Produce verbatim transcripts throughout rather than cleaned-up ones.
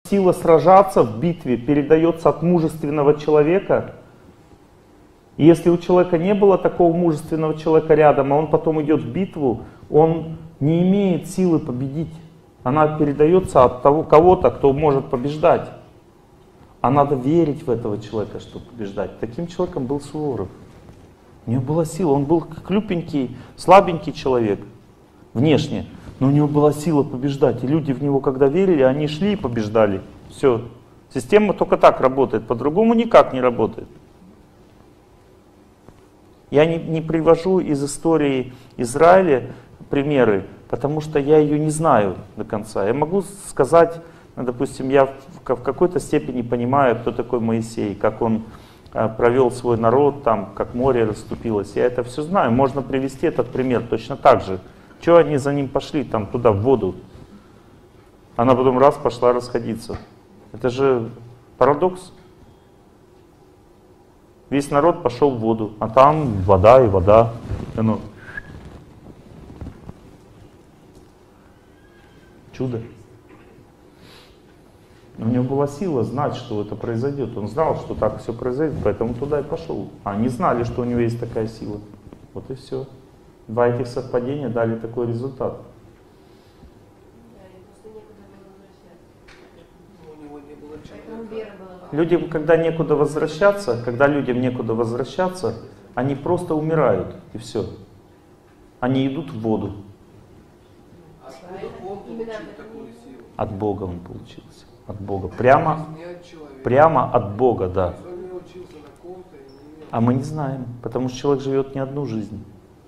Сила сражаться в битве передается от мужественного человека. И если у человека не было такого мужественного человека рядом, а он потом идет в битву, он не имеет силы победить. Она передается от того кого-то, кто может побеждать. А надо верить в этого человека, чтобы побеждать. Таким человеком был Суворов. У него была сила, он был хлюпенький, слабенький человек внешне. Но у него была сила побеждать. И люди в него, когда верили, они шли и побеждали. Все. Система только так работает, по-другому никак не работает. Я не, не привожу из истории Израиля примеры, потому что я ее не знаю до конца. Я могу сказать, допустим, я в, в какой-то степени понимаю, кто такой Моисей, как он а, провел свой народ, там, как море расступилось. Я это все знаю. Можно привести этот пример точно так же. Чего они за ним пошли там туда, в воду? Она потом раз пошла расходиться. Это же парадокс. Весь народ пошел в воду, а там вода и вода. Ну, чудо. У него была сила знать, что это произойдет. Он знал, что так все произойдет, поэтому туда и пошел. А они знали, что у него есть такая сила. Вот и все. Два этих совпадения дали такой результат. Людям, когда некуда возвращаться, когда людям некуда возвращаться, они просто умирают, и все. Они идут в воду. От Бога он получился. От Бога. Прямо, прямо от Бога, да. А мы не знаем, потому что человек живет не одну жизнь.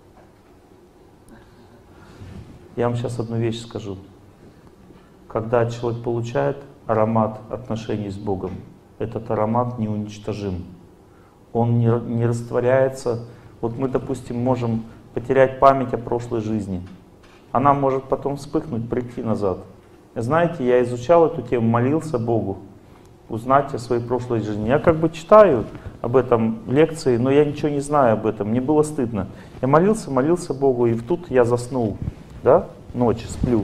Я вам сейчас одну вещь скажу. Когда человек получает аромат отношений с Богом, этот аромат неуничтожим. Он не, не растворяется. Вот мы, допустим, можем потерять память о прошлой жизни. Она может потом вспыхнуть, прийти назад. Знаете, я изучал эту тему, молился Богу, узнать о своей прошлой жизни. Я как бы читаю об этом лекции, но я ничего не знаю об этом. Мне было стыдно. Я молился, молился Богу, и тут я заснул. Да? Ночь, сплю.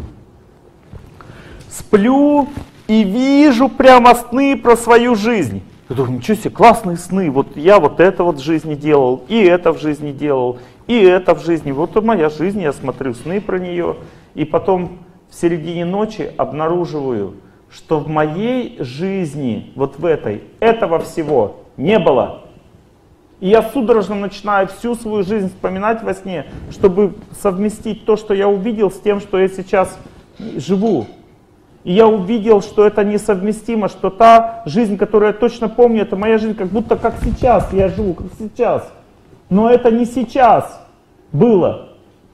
Сплю и вижу прямо сны про свою жизнь. Я думаю, ничего себе, классные сны. Вот я вот это вот в жизни делал, и это в жизни делал, и это в жизни. Вот и моя жизнь, я смотрю сны про нее. И потом в середине ночи обнаруживаю, что в моей жизни, вот в этой, этого всего не было. И я судорожно начинаю всю свою жизнь вспоминать во сне, чтобы совместить то, что я увидел, с тем, что я сейчас живу. И я увидел, что это несовместимо, что та жизнь, которую я точно помню, это моя жизнь, как будто как сейчас я живу, как сейчас. Но это не сейчас было.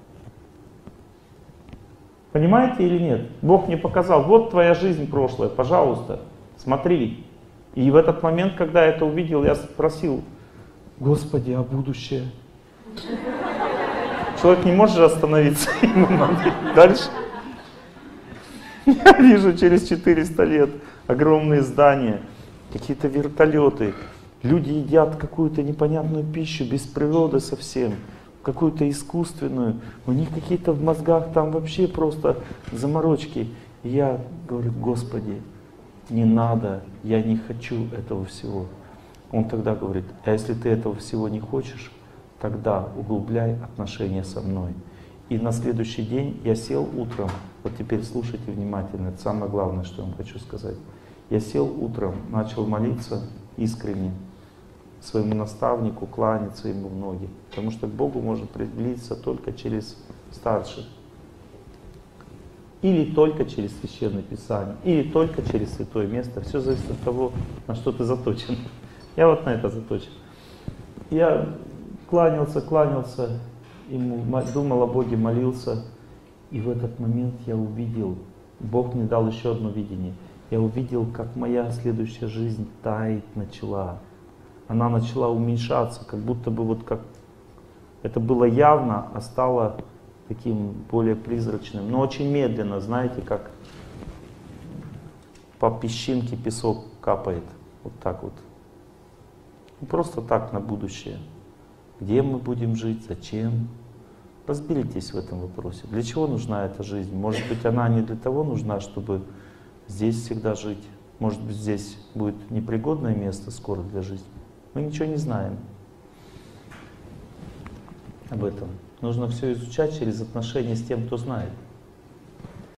Понимаете или нет? Бог мне показал, вот твоя жизнь прошлая, пожалуйста, смотри. И в этот момент, когда я это увидел, я спросил: Господи, а будущее? Человек не может же остановиться, ему надо дальше. Я вижу через четыреста лет огромные здания, какие-то вертолеты, люди едят какую-то непонятную пищу, без природы совсем, какую-то искусственную, у них какие-то в мозгах там вообще просто заморочки. И я говорю: Господи, не надо, я не хочу этого всего. Он тогда говорит: а если ты этого всего не хочешь, тогда углубляй отношения со мной. И на следующий день я сел утром, вот теперь слушайте внимательно, это самое главное, что я вам хочу сказать. Я сел утром, начал молиться искренне своему наставнику, кланяться ему в ноги, потому что к Богу можно приблизиться только через старших. Или только через Священное Писание, или только через святое место. Все зависит от того, на что ты заточен. Я вот на это заточен. Я кланялся, кланялся, ему, думал о Боге, молился. И в этот момент я увидел, Бог мне дал еще одно видение. Я увидел, как моя следующая жизнь таять начала. Она начала уменьшаться, как будто бы вот как это было явно, а стало таким более призрачным. Но очень медленно, знаете, как по песчинке песок капает. Вот так вот. Просто так на будущее. Где мы будем жить, зачем? Разберитесь в этом вопросе. Для чего нужна эта жизнь? Может быть, она не для того нужна, чтобы здесь всегда жить. Может быть, здесь будет непригодное место скоро для жизни. Мы ничего не знаем об этом. Нужно все изучать через отношения с тем, кто знает.